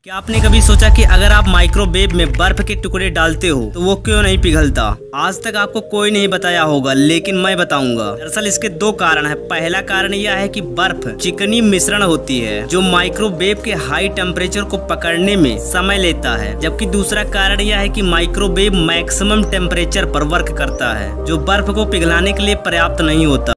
क्या आपने कभी सोचा कि अगर आप माइक्रोवेव में बर्फ के टुकड़े डालते हो तो वो क्यों नहीं पिघलता? आज तक आपको कोई नहीं बताया होगा, लेकिन मैं बताऊंगा। दरअसल इसके दो कारण है। पहला कारण यह है कि बर्फ चिकनी मिश्रण होती है जो माइक्रोवेव के हाई टेम्परेचर को पकड़ने में समय लेता है, जबकि दूसरा कारण यह है कि माइक्रोवेव मैक्सिमम टेम्परेचर पर वर्क करता है जो बर्फ को पिघलाने के लिए पर्याप्त नहीं होता।